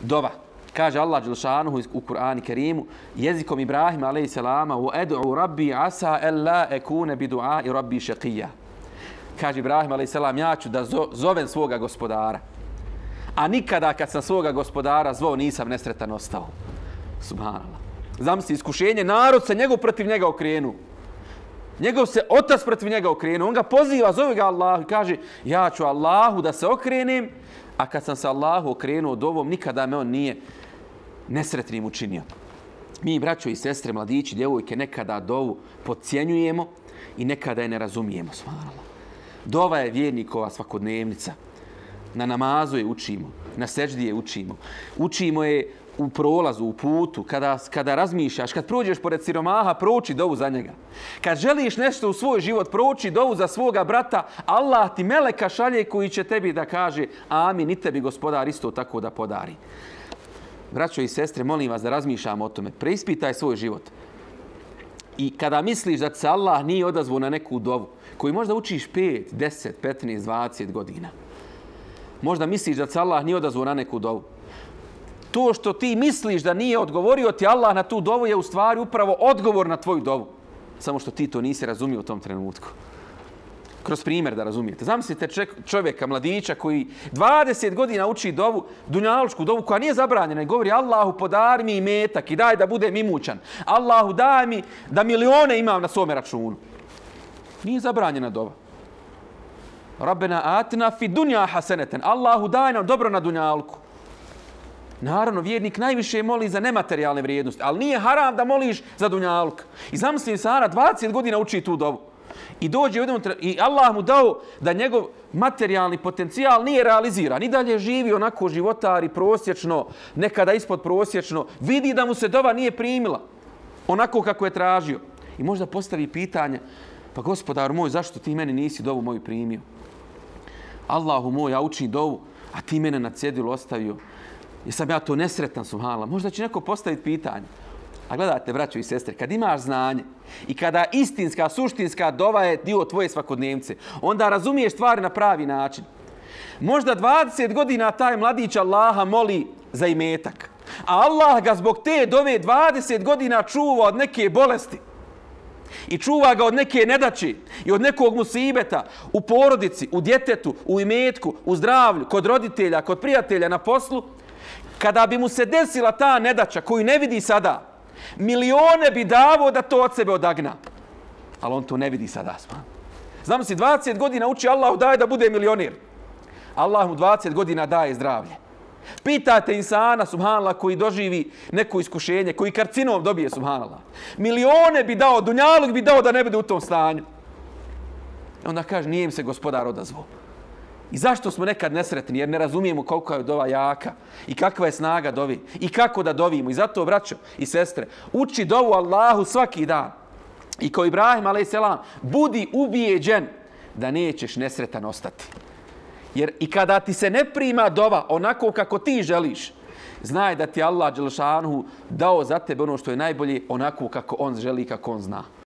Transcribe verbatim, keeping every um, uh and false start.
Dova. Kaže Allah dželšanuhu u Kur'anu Kerimu jezikom Ibrahima alejhi selama: "Wa ad'u rabbi asa alla akuna bi du'a'i rabbi shaqiyya." Kaže Ibrahim alejhi selam: "Ja ću da zovem svoga gospodara, a nikada kad sam svoga gospodara zvao nisam nesretan ostao." Subhanallah. Zamisli iskušenje, narod se njegov protiv njega okrenu. Njegov se otac protiv njega okrenu. On ga poziva, zove ga Allahu i kaže: "Ja ću Allahu da se okrenem, a kad sam se Allahu okrenuo dovom, nikada me on nije nesretnim učinio." Mi, braćo i sestre, mladići, djevojke, nekada dovu podcjenjujemo i nekada je ne razumijemo. Subhanallah. Dova je vjernikova svakodnevnica. Na namazu je učimo, na seždi je učimo. Učimo je u prolazu, u putu, kada, kada razmišljaš, kad prođeš pored siromaha, prouči dovu za njega. Kad želiš nešto u svoj život, prouči dovu za svoga brata, Allah ti meleka šalje koji će tebi da kaže amin i tebi gospodar isto tako da podari. Braćo i sestre, molim vas da razmišljamo o tome. Preispitaj svoj život. I kada misliš da se Allah nije odazvao na neku dovu, koju možda učiš pet, deset, petnaest, dvadeset godina, možda misliš da se Allah nije odazvao na neku dovu, to što ti misliš da nije odgovorio ti Allah na tu dovu je u stvari upravo odgovor na tvoju dovu. Samo što ti to nisi razumio u tom trenutku. Kroz primjer da razumijete. Zamislite čovjeka, mladića koji dvadeset godina uči dovu, dunjalučku dovu koja nije zabranjena i govori: "Allahu podari mi imetak i daj da budem imućan. Allahu daj mi da milione imam na svome računu." Nije zabranjena dova. Rabbena atina fi dunja haseneten. Allahu daj nam dobro na dunjalku. Naravno, vjernik najviše moli za nematerijalne vrijednosti, ali nije haram da moliš za dunjaluk. I zamisli insana, dvadeset godina uči tu dovu. I dođe u jednom i Allah mu dao da njegov materijalni potencijal nije realiziran. I dalje živi onako životari prosječno, nekada ispod prosječno. Vidi da mu se dova nije primila onako kako je tražio. I možda postavi pitanje: "Pa gospodaru moj, zašto ti meni nisi dovu moju primio? Allahu moj, ja učim dovu, a ti mene na cjedilu ostavio. Jesam ja to nesretan, subhanallah?" Možda će neko postaviti pitanje. A gledajte, braćo i sestre, kad imaš znanje i kada istinska, suštinska dova je dio tvoje svakodnevnice, onda razumiješ stvari na pravi način. Možda dvadeset godina taj mladić Allaha moli za imetak, a Allah ga zbog te dove dvadeset godina čuva od neke bolesti. I čuva ga od neke nedaće i od nekog musibeta u porodici, u djetetu, u imetku, u zdravlju, kod roditelja, kod prijatelja, na poslu. Kada bi mu se desila ta nedaća koju ne vidi sada, milione bi davo da to od sebe odagna. Ali on to ne vidi sada. Znam si, dvadeset godina uči Allahu daj da bude milionir. Allah mu dvadeset godina daje zdravlje. Pitajte insana, subhanallah, koji doživi neko iskušenje, koji karcinom dobije, subhanallah. Milione bi dao, dunjaluk bi dao da ne bude u tom stanju. I onda kaže: "Nije im se gospodar odazvao." I zašto smo nekad nesretni? Jer ne razumijemo koliko je dova jaka i kakva je snaga dovi i kako da dovimo. I zato, braćo i sestre, uči dovu Allahu svaki dan. I kao Ibrahim alejhi selam, budi ubijeđen da nećeš nesretan ostati. Jer i kada ti se ne prima dova onako kako ti želiš, znaj da ti Allah dželšanuhu dao za tebe ono što je najbolje onako kako on želi, kako on zna.